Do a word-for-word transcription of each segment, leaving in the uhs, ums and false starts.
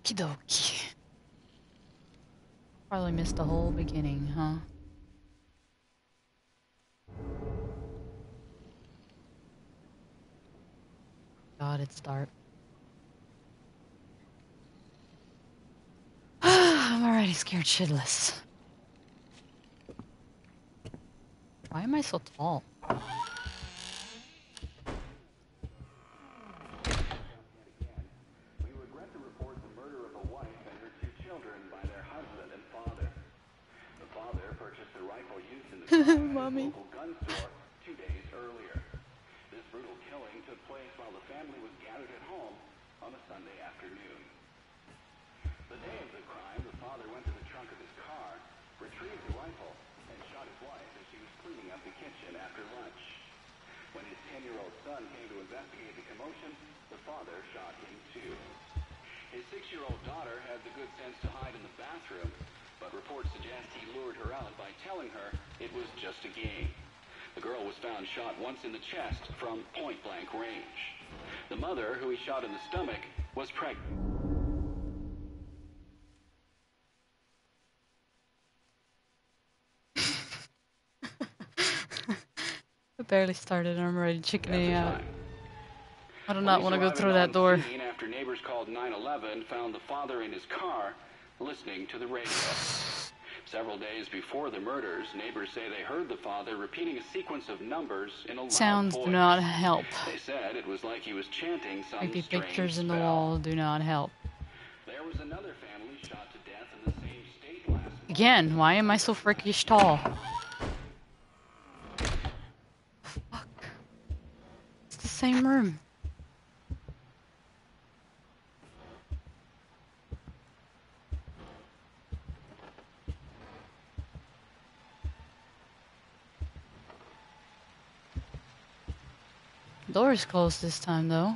Okie dokie. Probably missed the whole beginning, huh? God, it's dark. I'm already scared shitless. Why am I so tall? Mommy. Gun store two days earlier. This brutal killing took place while the family was gathered at home on a Sunday afternoon. The day of the crime, the father went to the trunk of his car, retrieved the rifle, and shot his wife as she was cleaning up the kitchen after lunch. When his ten-year-old son came to investigate the commotion, the father shot him too. His six-year-old daughter had the good sense to hide in the bathroom, but reports suggest he lured her out by telling her it was just a game. The girl was found shot once in the chest from point-blank range. The mother, who he shot in the stomach, was pregnant. I barely started and I'm already chickening out. I do not want to go through that door. After neighbors called nine one one, found the father in his car listening to the radio. Several days before the murders, neighbors say they heard the father repeating a sequence of numbers in a loud voice. Sounds do not help. They said it was like he was chanting some Creepy strange pictures in the spell. wall do not help. There was another family shot to death in the same state last month. Again, why am I so freakish tall? Fuck. It's the same room. Door is closed this time, though.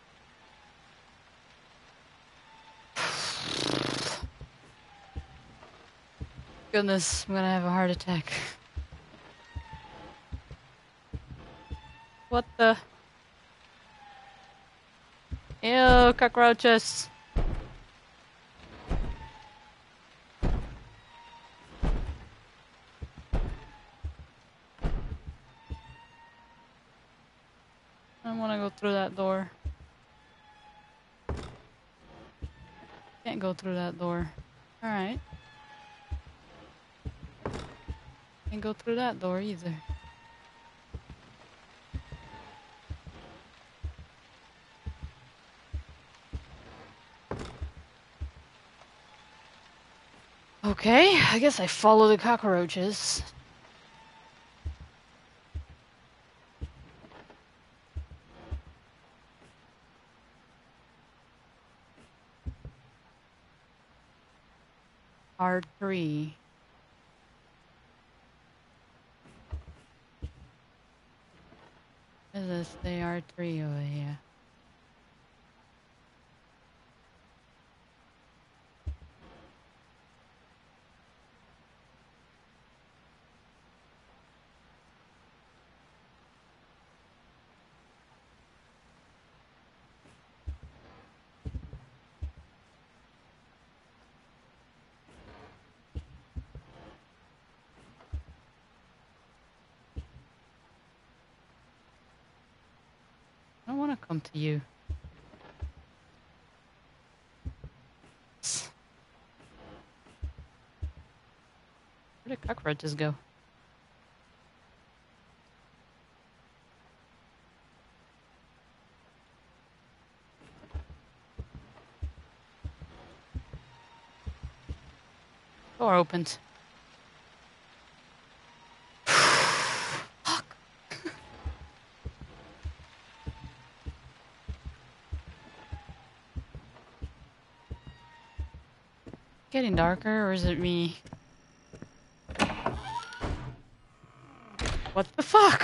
Goodness, I'm gonna have a heart attack. What the? Ew, cockroaches. I don't want to go through that door. Can't go through that door. Alright. Can't go through that door either. Okay, I guess I follow the cockroaches. R three. Is this the R three over here? I don't want to come to you. Where did cockroaches go? Door opened. Fuck. Getting darker, or is it me? What the fuck?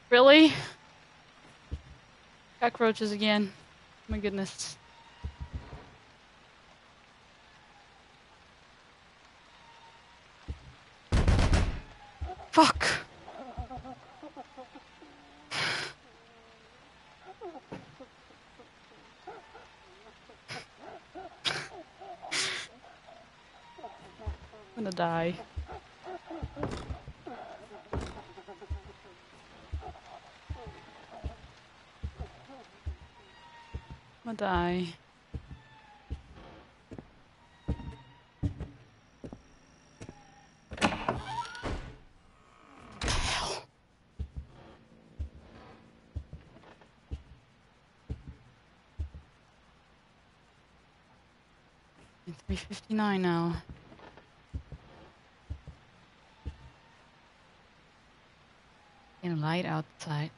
Really? Cockroaches again. My goodness. Fuck! I'm gonna die. I'm gonna die. three fifty-nine now. Getting light outside.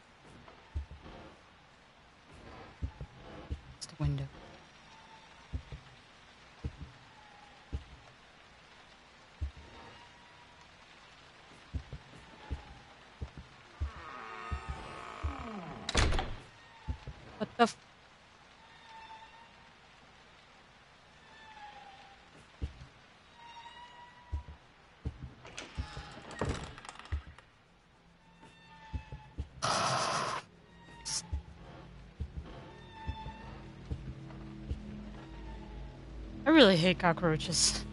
It's the window. What the f- I really hate cockroaches.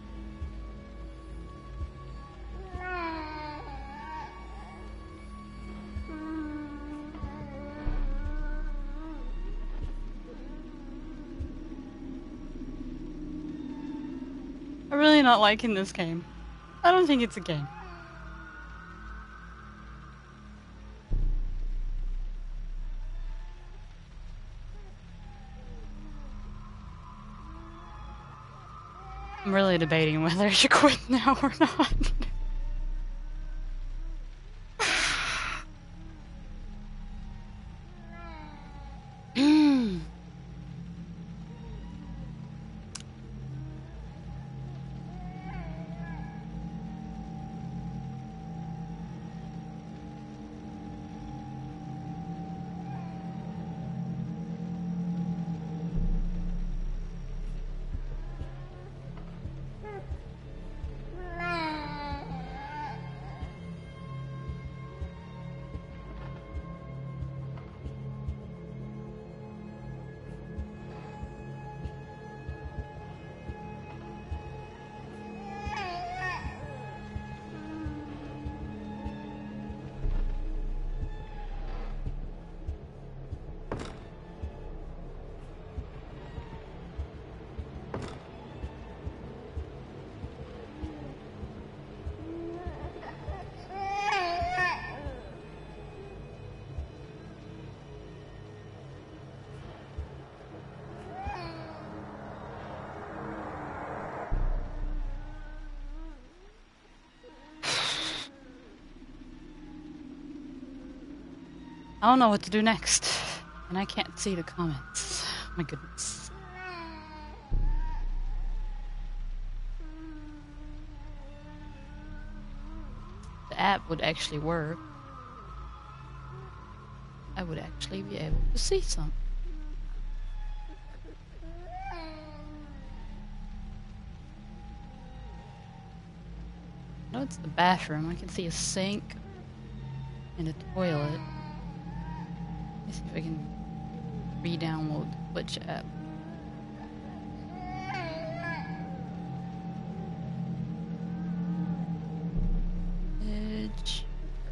I'm really not liking this game. I don't think it's a game. I'm really debating whether I should quit now or not. I don't know what to do next. And I can't see the comments. My goodness. The app would actually work. I would actually be able to see something. No, it's the bathroom. I can see a sink and a toilet. Let's see if I can re-download the Twitch app. Edge.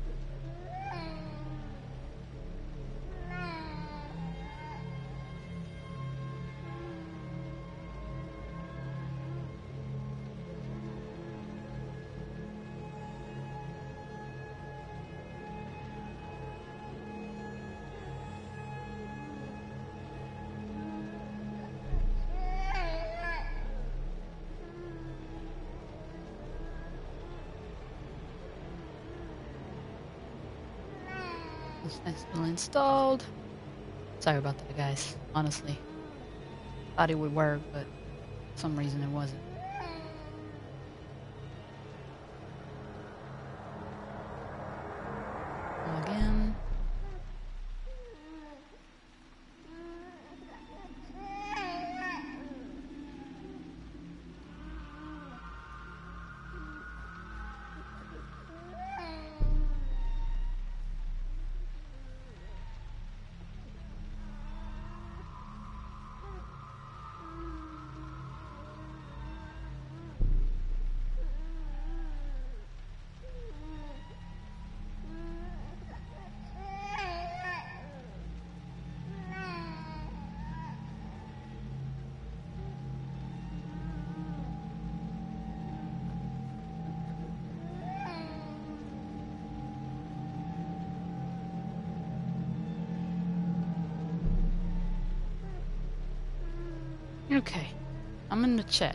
That's still installed. Sorry about that, guys. Honestly, thought it would work, but for some reason it wasn't. Log in. Okay. I'm in the chat.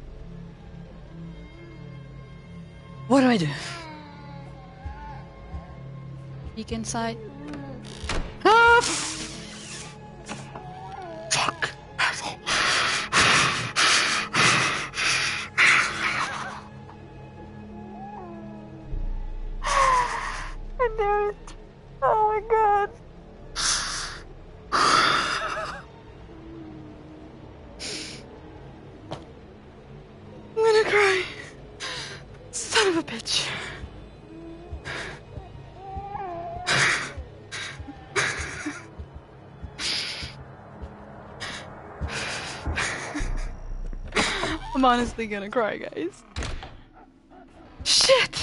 What do I do? Peek inside. Ah! Fuck. Asshole. I did it. Oh my god. I'm gonna cry. Son of a bitch. I'm honestly gonna cry, guys. Shit!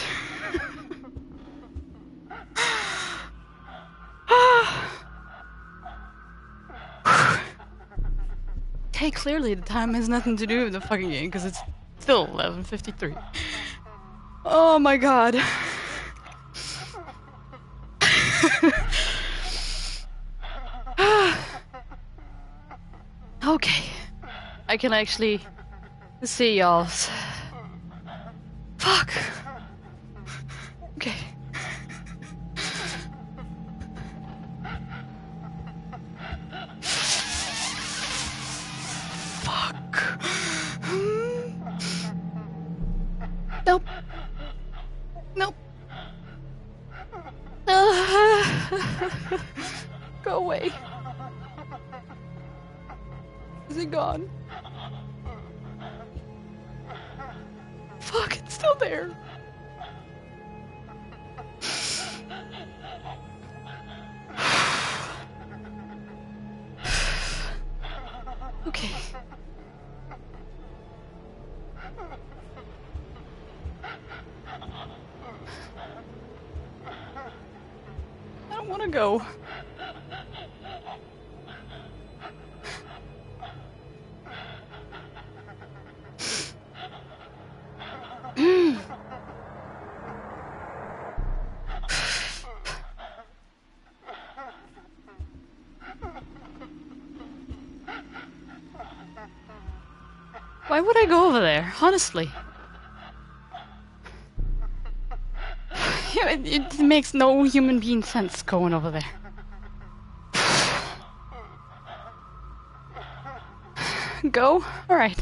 Okay, clearly the time has nothing to do with the fucking game, because it's still eleven fifty-three. Oh my god. Okay. I can actually see y'all. Fuck. Okay. Fuck. Nope. Nope. Go away. Is it gone? Fuck, it's still there. Okay. I don't want to go. Why would I go over there? Honestly. It, it makes no human being sense going over there. Go? Alright.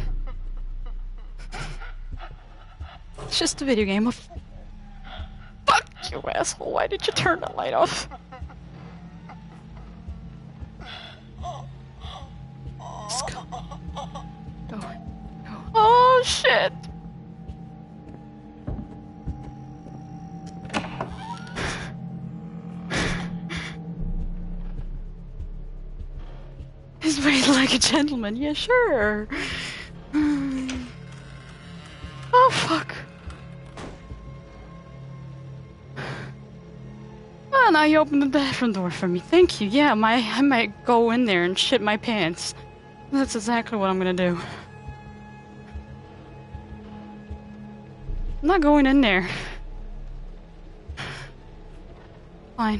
It's just a video game of... Fuck you, asshole. Why did you turn the light off? Just go. Go. Go. Oh, shit! He's made like a gentleman. Yeah, sure. Oh, fuck. Oh, now you opened the bathroom door for me. Thank you. Yeah, my I might go in there and shit my pants. That's exactly what I'm gonna do. I'm not going in there. Fine.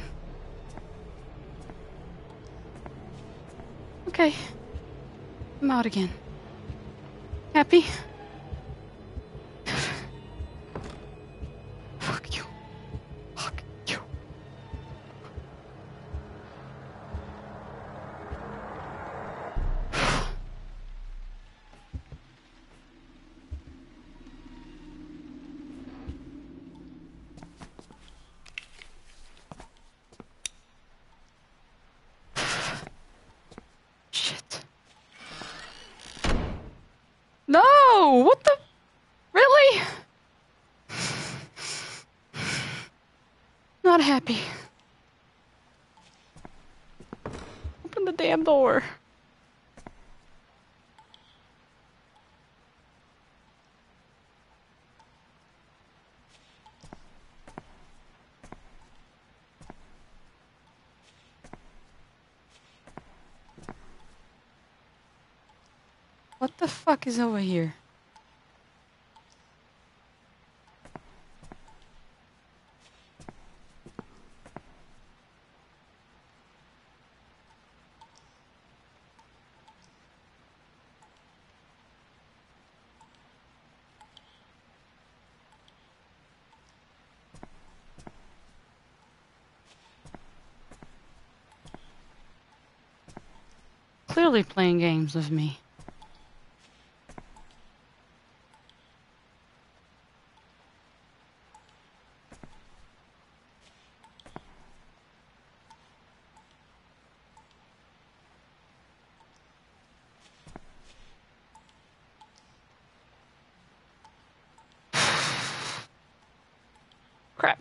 Okay. I'm out again. Happy? Fuck you. Fuck you. Shit. No! What the? Really? Not happy. Open the damn door. What the fuck is over here? clearly playing games with me. Crap.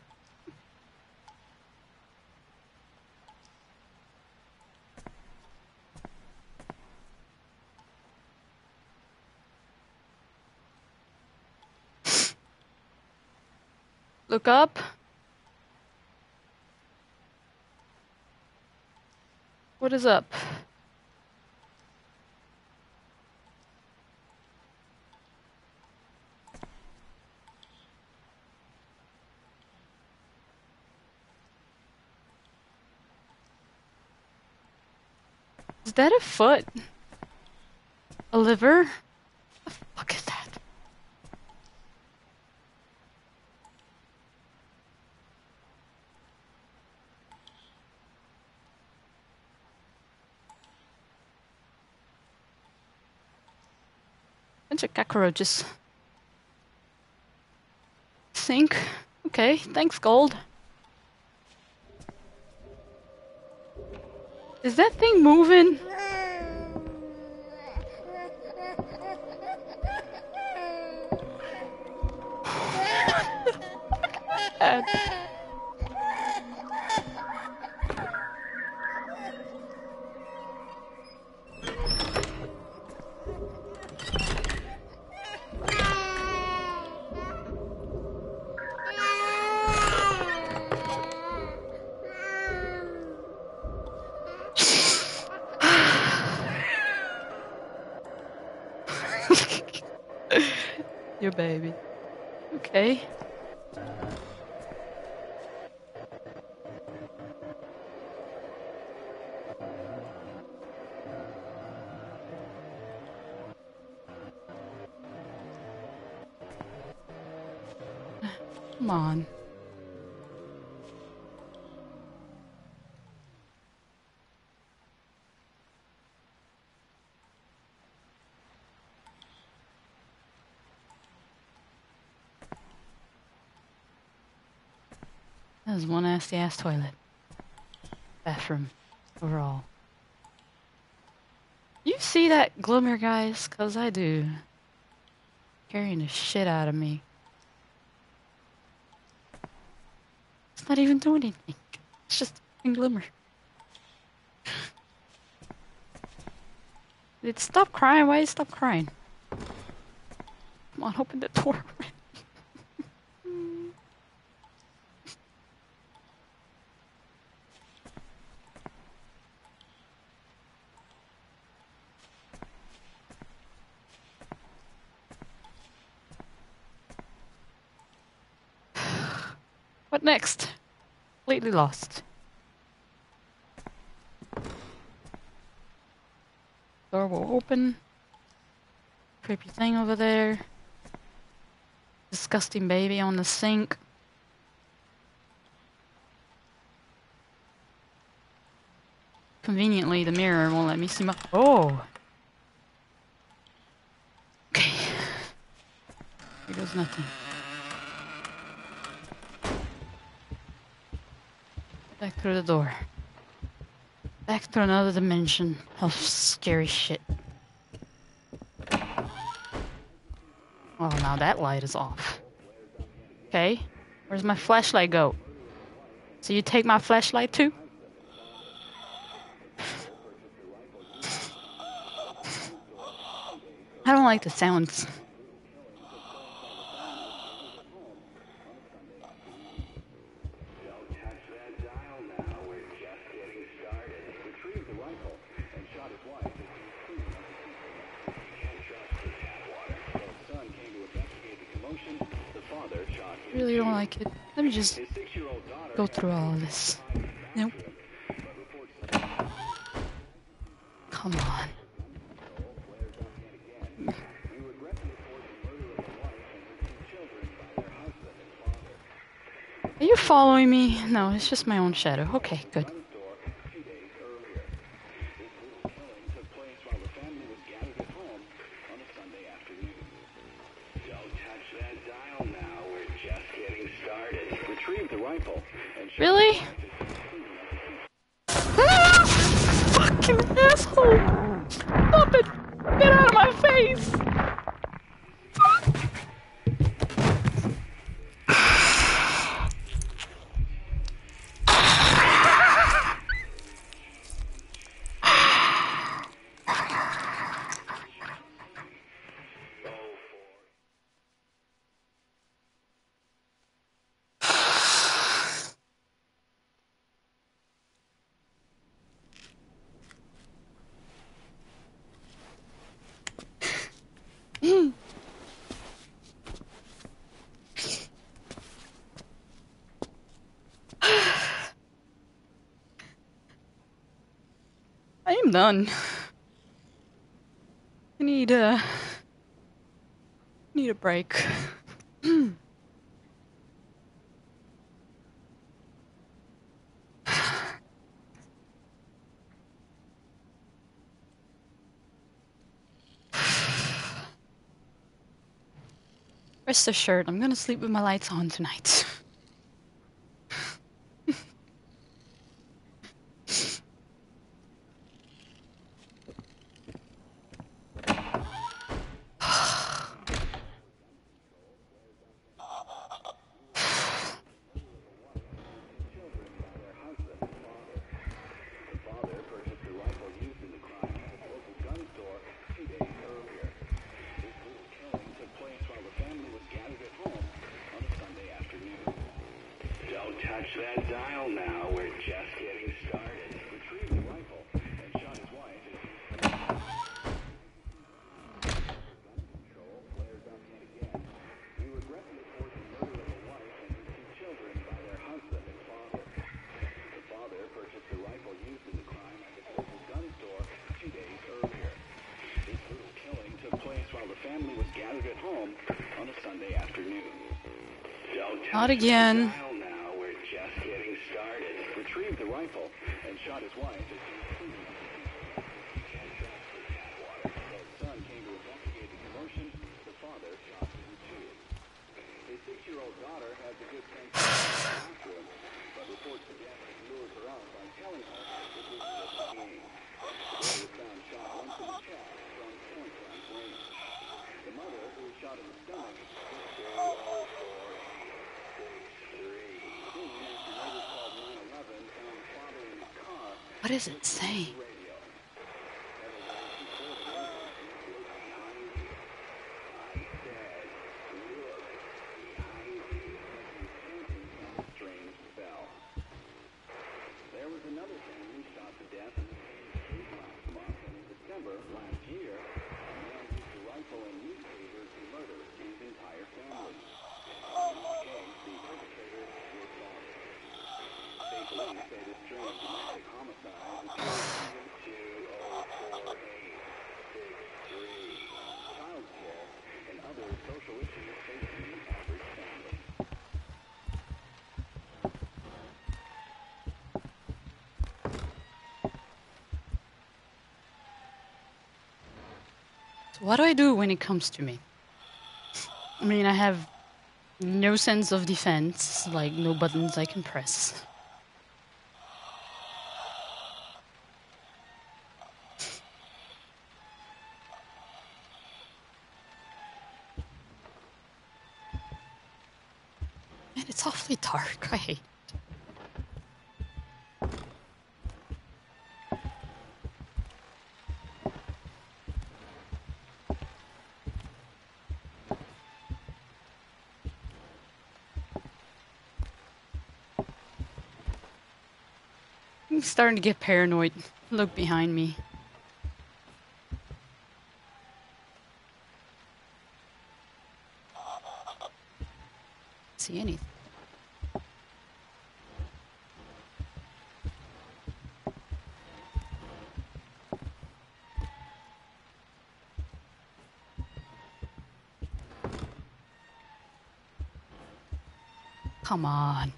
Look up. What is up? Is that a foot? A liver? What the fuck is that? Bunch of cockroaches. Sink. Okay, thanks, gold. Is that thing moving? God. Your baby. Okay. Come on. That was one nasty ass toilet. Bathroom. Overall. You see that glimmer, guys? Cause I do. Carrying the shit out of me. It's not even doing anything. It's just a glimmer. Did it stop crying? Why did it stop crying? Come on, open the door. What next? Completely lost. Door will open. Creepy thing over there. Disgusting baby on the sink. Conveniently, the mirror won't let me see my... Oh! Okay. Here goes nothing. Back through the door. Back to another dimension of scary shit. Oh, now that light is off. Okay. Where's my flashlight go? So you take my flashlight too? I don't like the sounds. Really don't like it. Let me just go through all of this. Nope. Come on. Are you following me? No, it's just my own shadow. Okay, good. retrieved the rifle and shot Really? Ah, fucking asshole! Stop it! Get out of my face! I am done. I need a... need a break. Rest assured, I'm gonna sleep with my lights on tonight. Touch that dial now. We're just getting started. Retrieved the rifle and shot his wife as he control flares up yet again. We regretfully report the murder of a wife and her two children by their husband and father. The father purchased the rifle used in the crime at the local gun store two days earlier. This brutal killing took place while the family was gathered at home on a Sunday afternoon. Don't touch Not again. that dial now. Just getting started. Retrieved the rifle and shot his wife as he was cleaning up the Atwater. His son came to investigate the commotion. The father shot him too. His six-year-old daughter has a good sense of after him, but reports suggest that he lures her out by telling her it was just a game. The boy was found shot once in the chest from point-blank range. The mother, who was shot in the stomach, was still oh four eight six three. What is it saying? There was another family shot to death in the same street last month, and in December last year, a man used a rifle and newspapers to murder his entire family. In each case, the perpetrators were fathers. State police say this string of domestic homicides is related to oh four eight six three, child care, and other social issues facing the average family. So what do I do when it comes to me? I mean, I have no sense of defense, like no buttons I can press. Man, it's awfully dark. I hate it. I'm starting to get paranoid. Look behind me. See anything? Come on.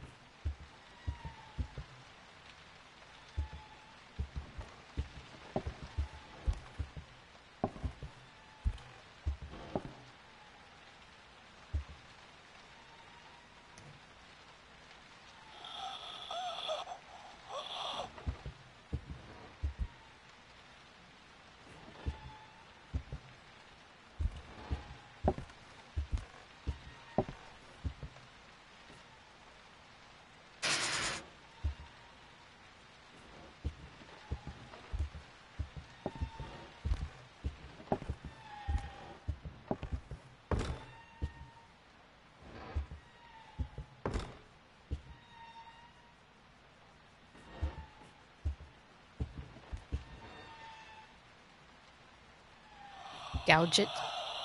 Gouge it.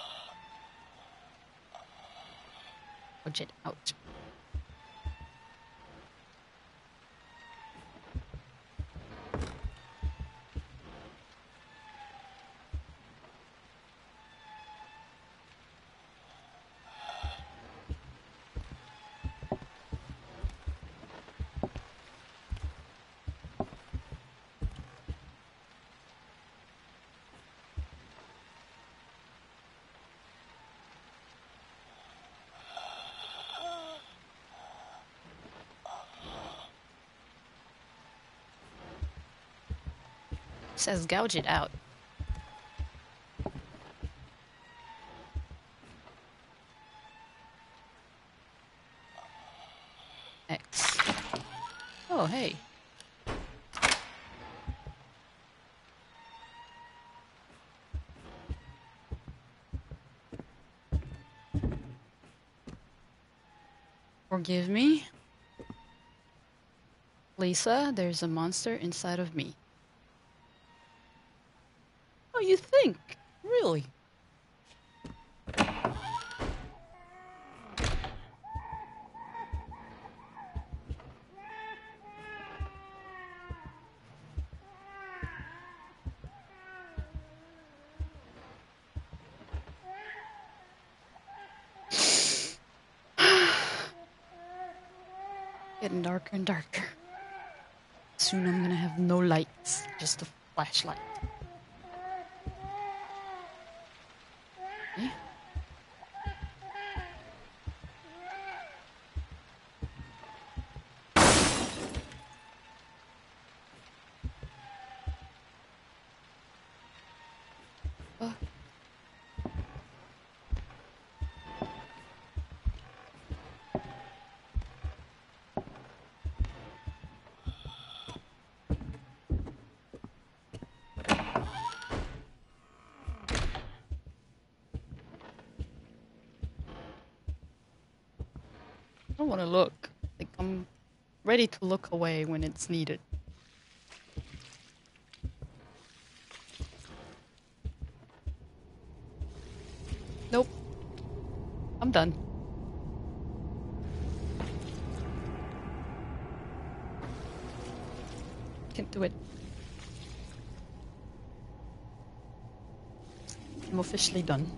Gouge it out. It says gouge it out. X. Oh, hey. Forgive me. Lisa, there's a monster inside of me. Oh, you think? Really? Getting darker and darker. Soon I'm gonna have no lights, just a flashlight. Okay. Oh. I don't want to look. Like, I'm ready to look away when it's needed. Nope. I'm done. Can't do it. I'm officially done.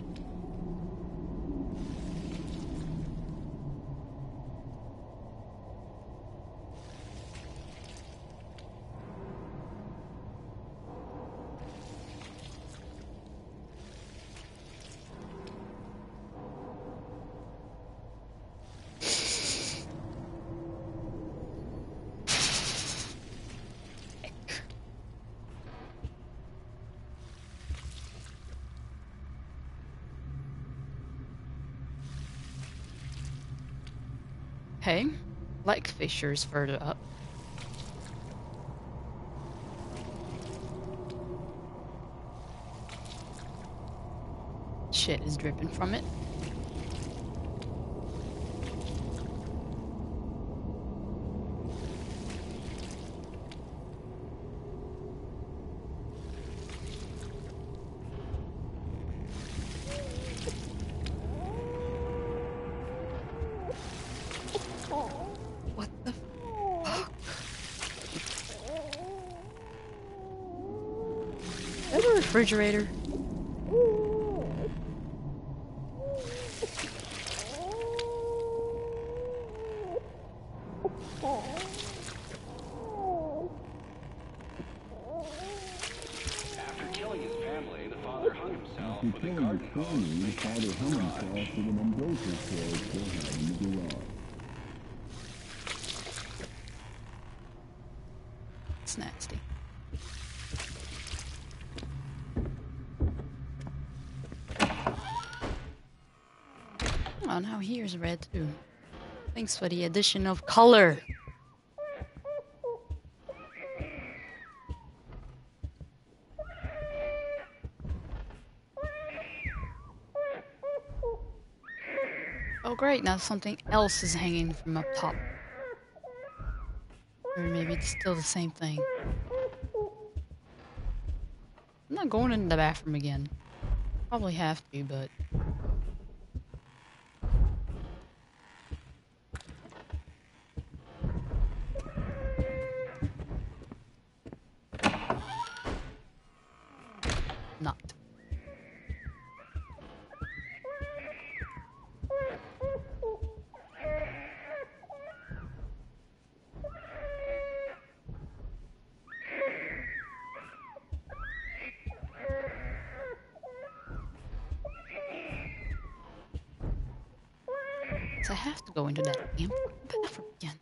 Okay, light fissures further up. Shit is dripping from it. What the fuck? Is that a refrigerator? After killing his family, the father hung himself with a garden hose in the garage. It's nasty. Oh, now here's red too. Thanks for the addition of color. Oh great, now something else is hanging from up top. Or maybe it's still the same thing. I'm not going in the bathroom again. Probably have to, but... not. I have to go into that damn fucking bathroom again.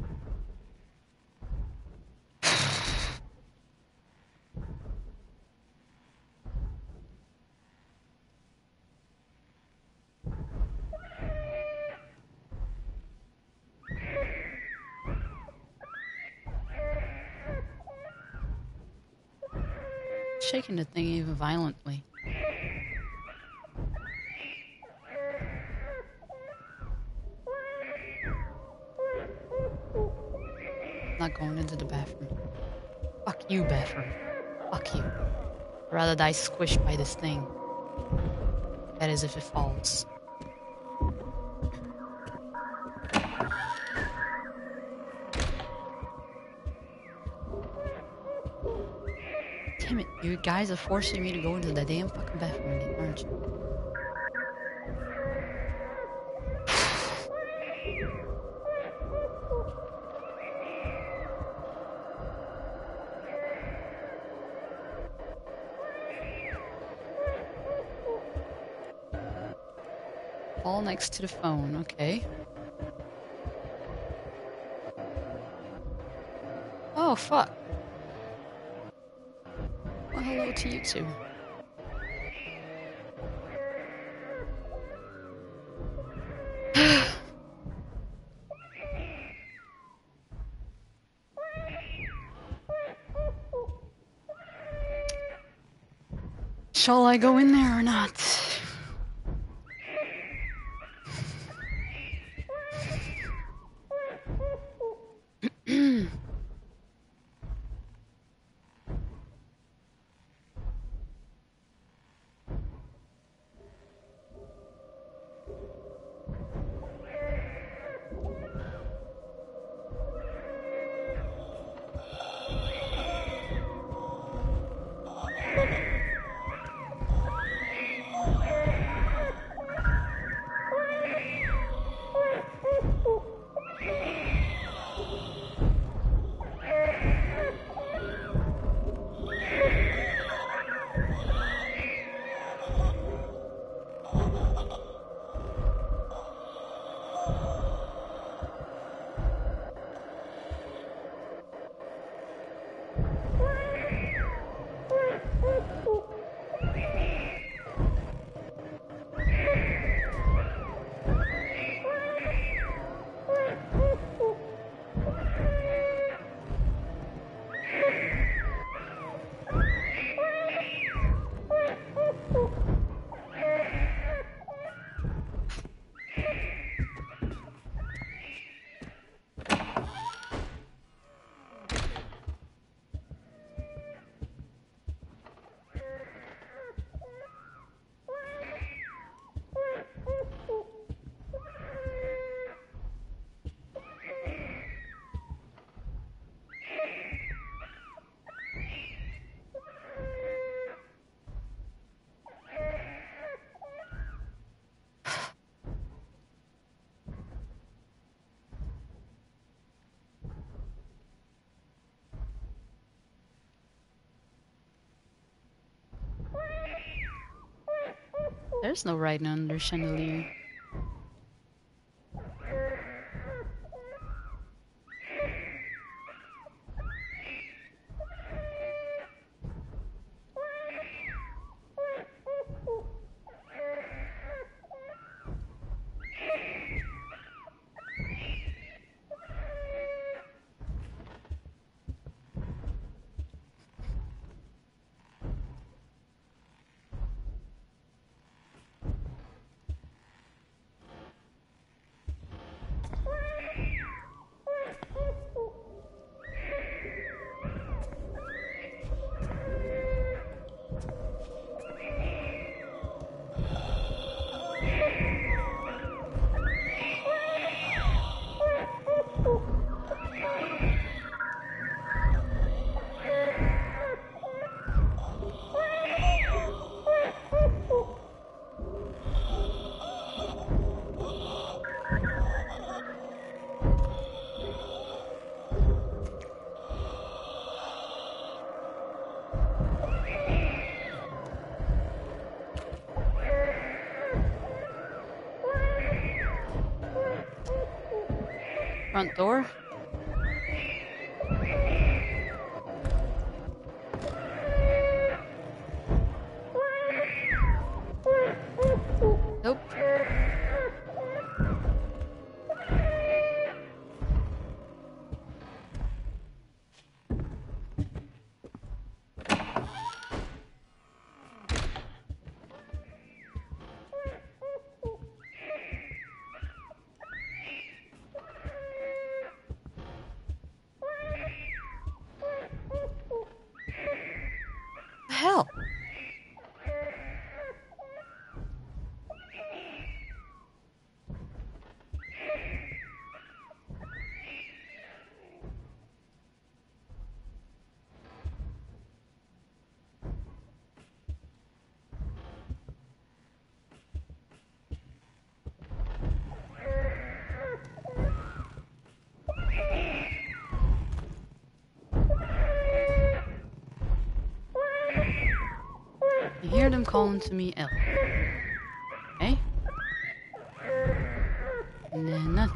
Shaking the thing even violently. Not going into the bathroom. Fuck you, bathroom. Fuck you. I'd rather die squished by this thing. That is if it falls. Damn it, you guys are forcing me to go into the damn fucking bathroom again, aren't you? All next to the phone, okay. Oh, fuck. Well, hello to you too. Shall I go in there or not? There's no right under chandelier. Front door. Nope. The hell? I hear them calling to me, Elle. Okay? And then nothing.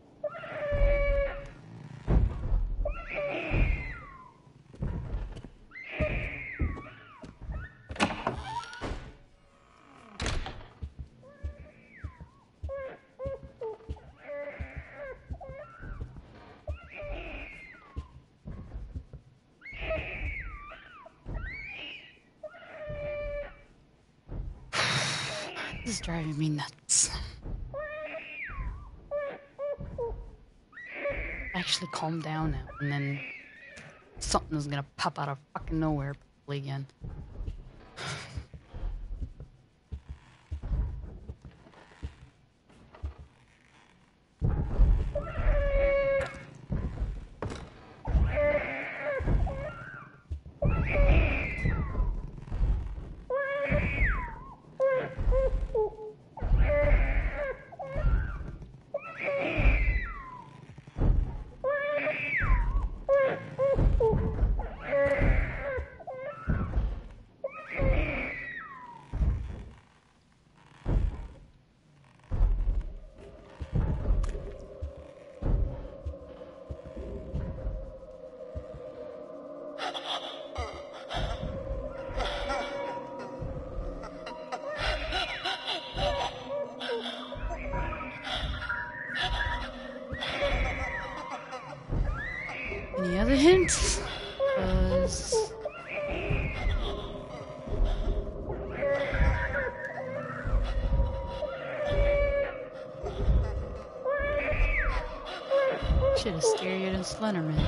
This is driving me nuts. Actually calm down now, and then something is gonna pop out of fucking nowhere probably again. Any other hints? 'Cause shit is scarier than Slenderman.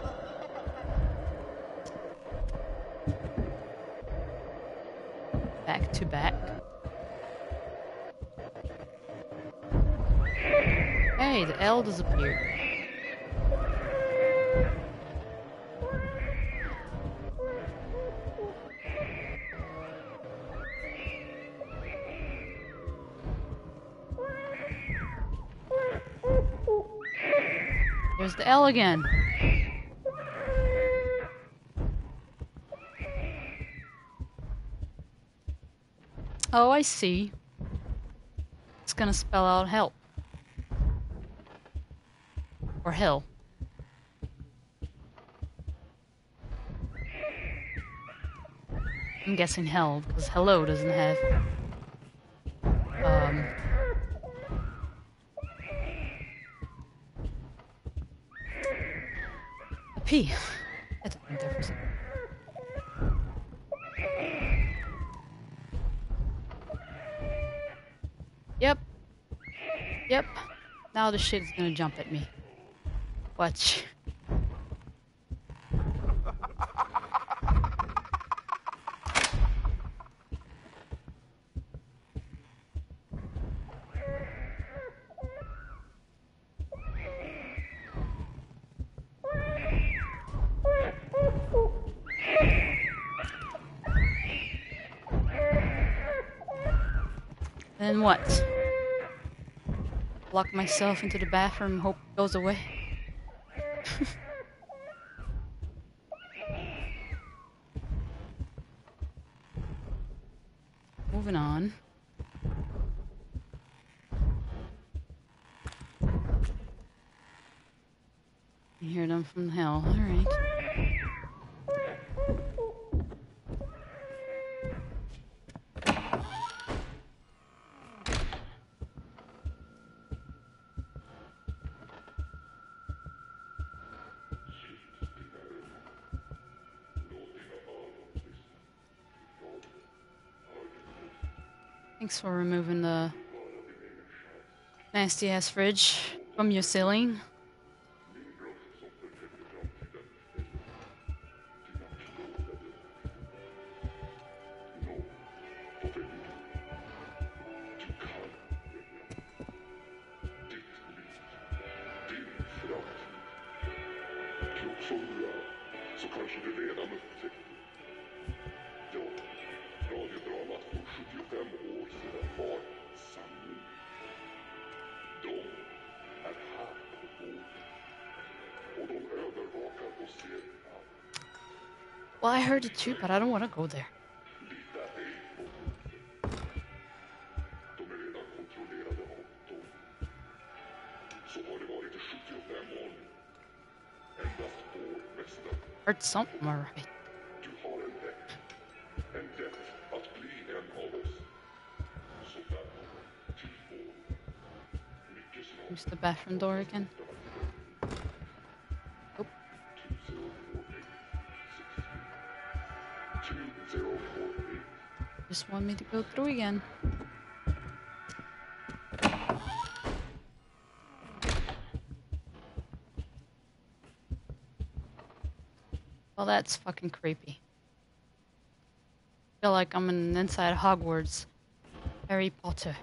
Back to back. Hey, the L disappeared. There's the L again. Oh, I see. It's gonna spell out help. Or hell. I'm guessing hell, because hello doesn't have... Um... a P. That doesn't there for a second. Yep. Yep. Now the shit's gonna jump at me. Watch. Then what? Lock myself into the bathroom and hope it goes away? Moving on. You hear them from hell. All right. Thanks for removing the nasty ass fridge from your ceiling. Så kanske du redan upptäckte. Ja, radiodramat för sjuttiofem år sedan var sanning. De är här på bord. Och de övervakar och ser allt. Well, I heard it too, but I don't want to go there. Lita ej på dem. De är redan kontrollerade av dem. Så har det varit i sjuttiofem år nu. Endast vår mästare. Heard something alright. Du har en rätt. En rätt att bli en av oss. Så välkommen till vår. Mycket snart. Use the bathroom door again. Oh. two zero four eight. Just want me to go through again. Well, that's fucking creepy. I feel like I'm in inside Hogwarts. Harry Potter.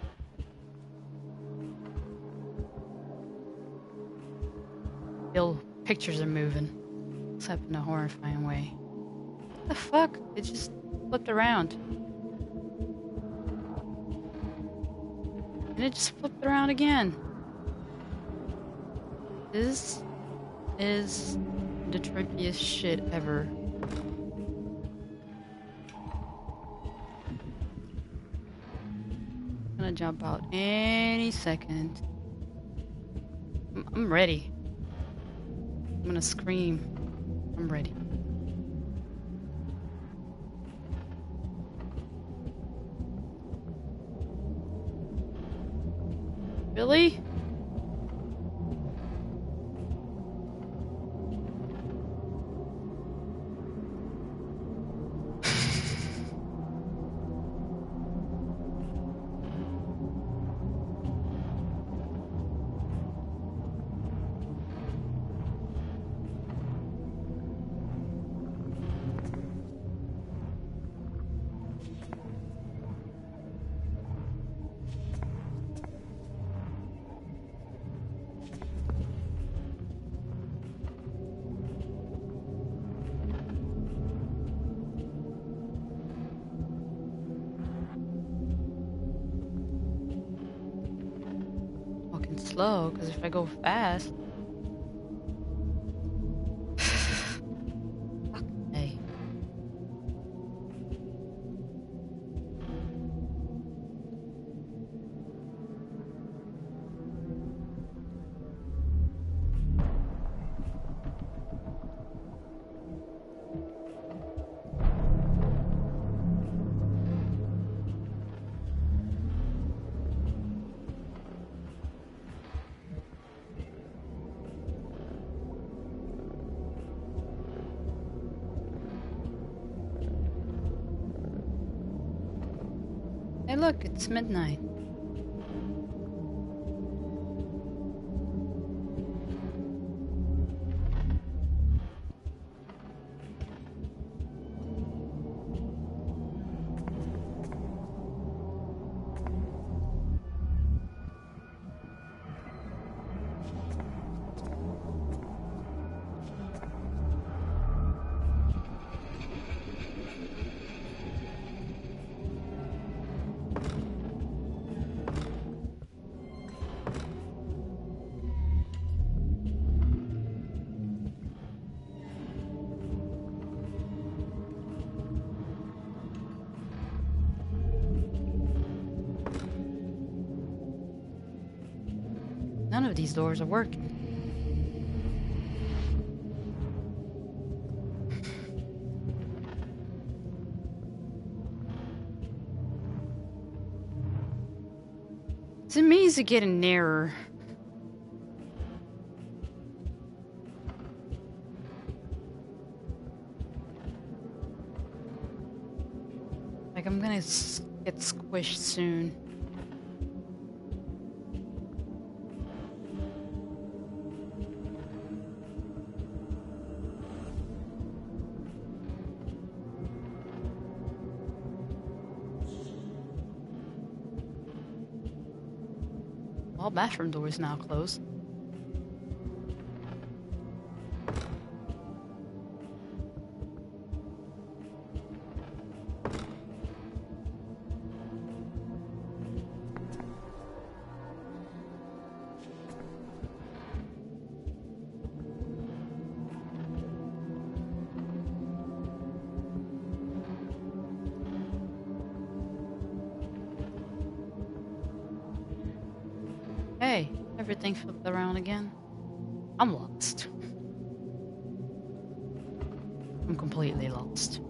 Still, pictures are moving. Except in a horrifying way. What the fuck? It just flipped around. And it just flipped around again. This is the trippiest shit ever. Gonna jump out any second. I'm, I'm ready. I'm gonna scream. I'm ready. Really? Slow, because if I go fast, fuck me. Hey, look, it's midnight. None of these doors are working. It means to getting nearer. Like I'm gonna s get squished soon. All bathroom doors now closed. Hey, everything flipped around again. I'm lost. I'm completely lost.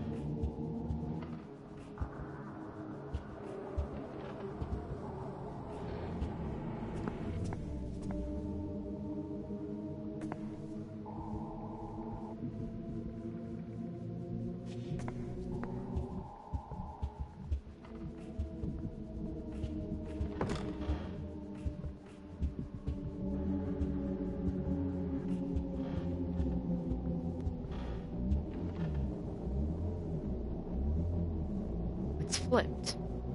It's flipped.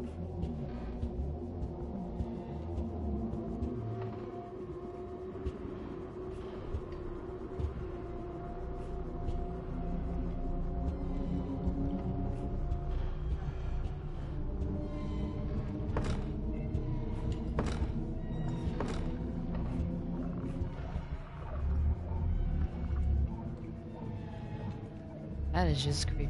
That is just creepy.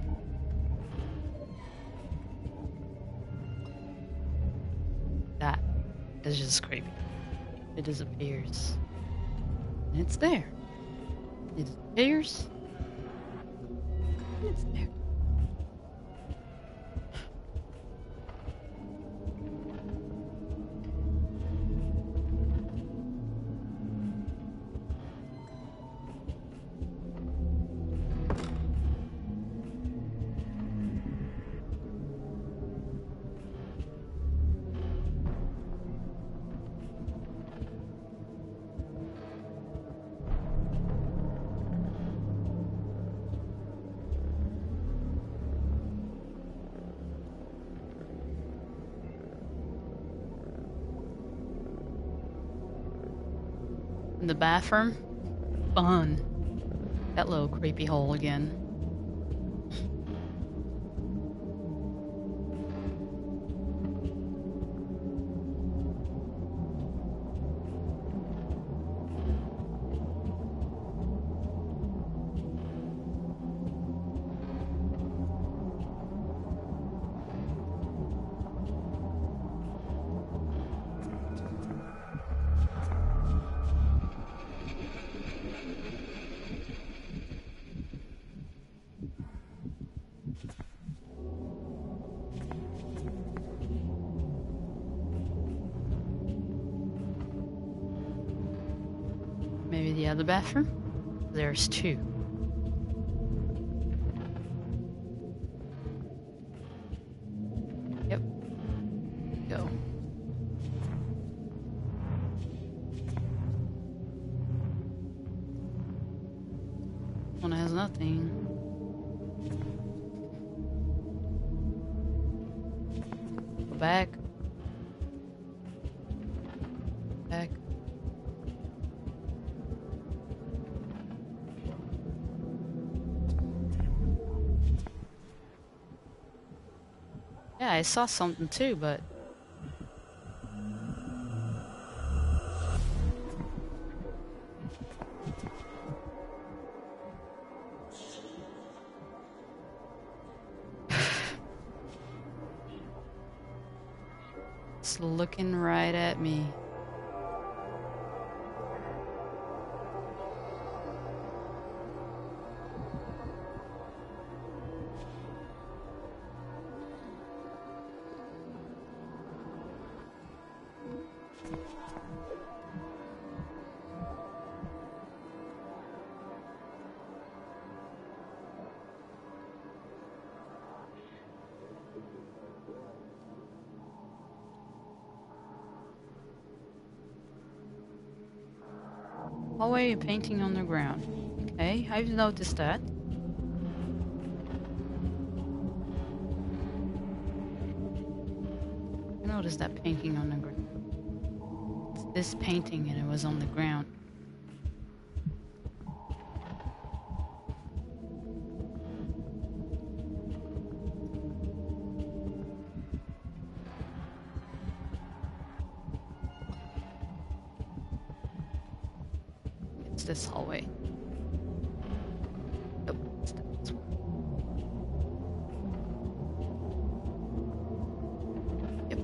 That is just creepy. It disappears. And it's there. It disappears. And it's there. In the bathroom? Fun. That little creepy hole again. Maybe the other bathroom? There's two. Yep. Go. One has nothing. Go back. Back. Yeah, I saw something too, but it's looking right at me. Hallway and painting on the ground. Okay, I've noticed that. I noticed that painting on the ground. It's this painting and it was on the ground. It's this hallway. Nope, it's this one. Yep.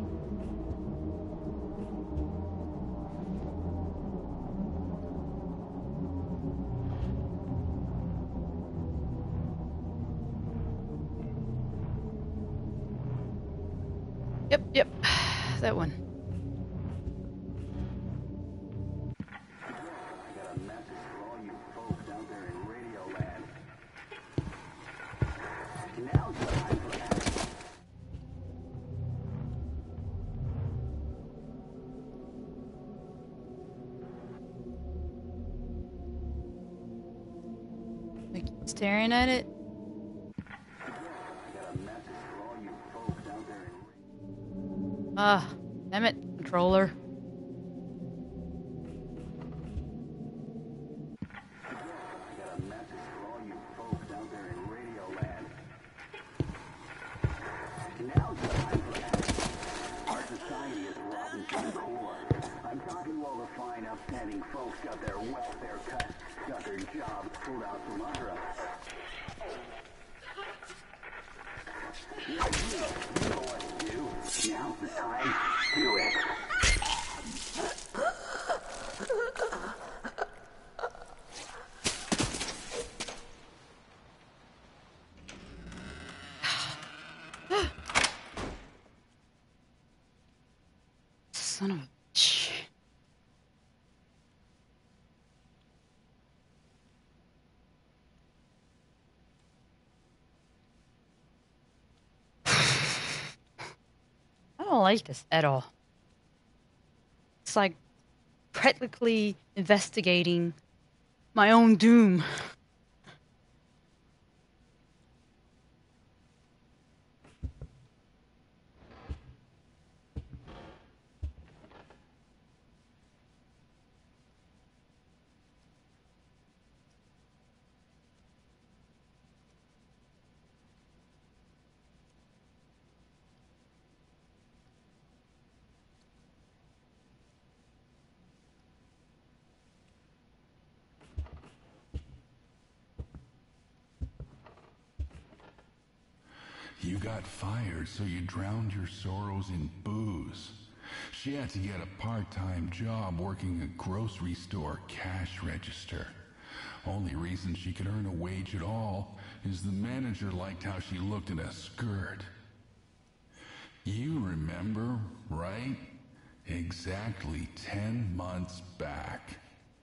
Yep, yep. That one. I got a message for all you folks out there in Radio Land. Now's the time for action. We keep staring at it. I got a message for all you folks out there in Ah, damn it, controller. I got a message for all you folks out there in Radio Land. Now's the time for action. Our society is rotten to the core. I'm talking to all the fine, upstanding folks got their welfare cut, got their jobs pulled out from under us. Yeah, you, you know what to do. Now's the time. Do it. Son of a bitch. I don't like this at all. It's like practically investigating my own doom. You got fired, so you drowned your sorrows in booze. She had to get a part-time job working a grocery store cash register. Only reason she could earn a wage at all is the manager liked how she looked in a skirt. You remember, right? Exactly ten months back.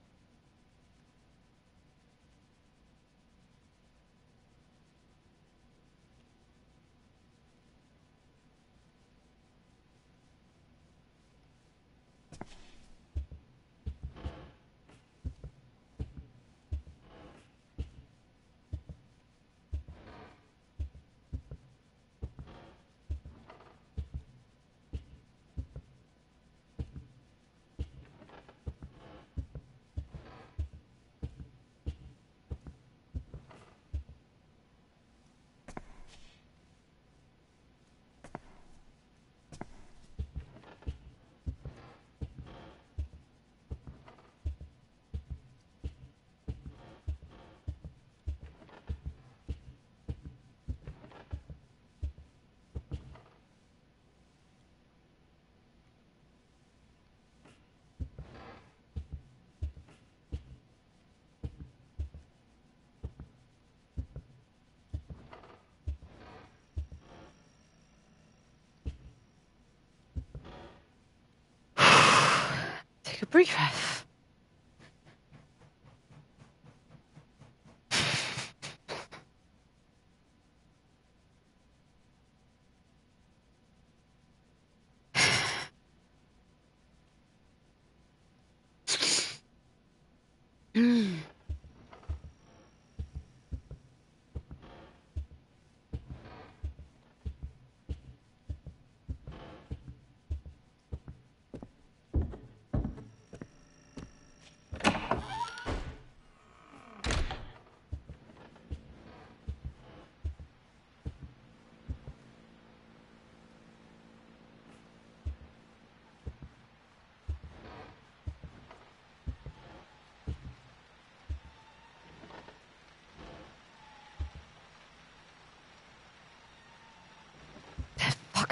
Take a breath.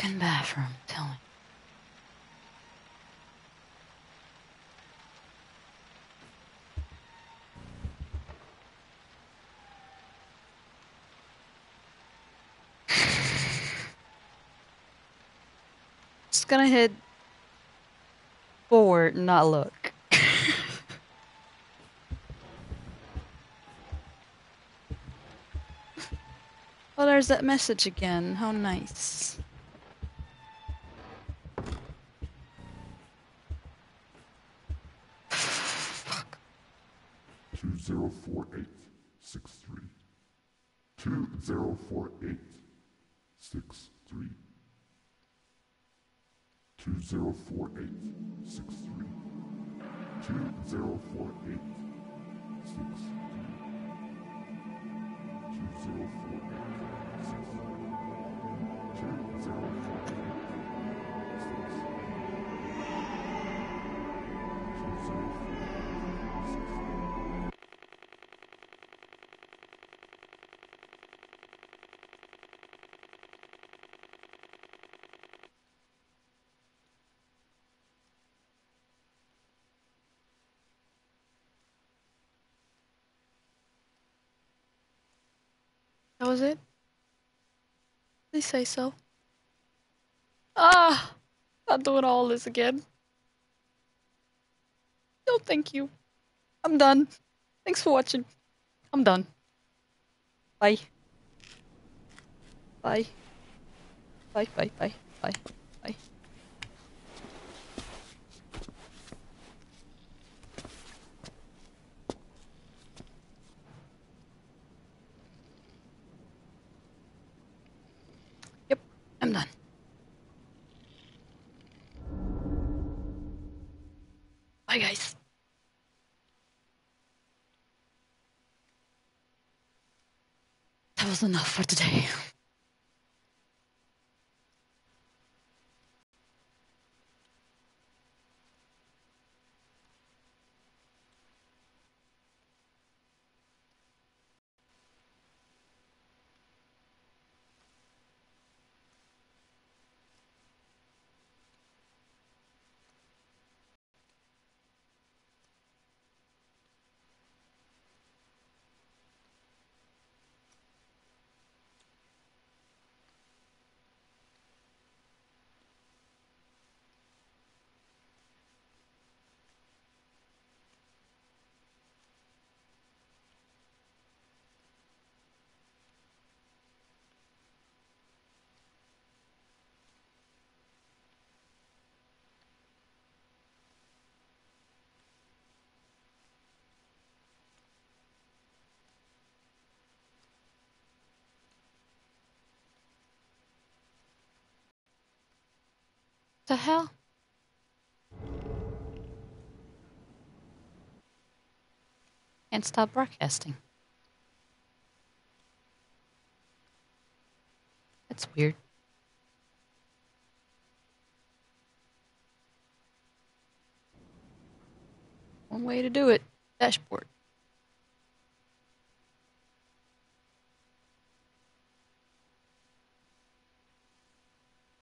fucking bathroom, tell me. Just gonna head forward and not look. Oh, there's that message again. How nice. Fuck. two zero four eight six three. two zero four eight six three. two zero four eight six three. two zero four eight six three. two zero four eight six three. two zero four eight six three. That was it? Please say so. Ah! Not doing all this again. No, thank you. I'm done. Thanks for watching. I'm done. Bye. Bye. Bye, bye, bye, bye, bye. Yep, I'm done. Bye, guys. That was enough for today. The hell? Can't stop broadcasting. That's weird. One way to do it. Dashboard.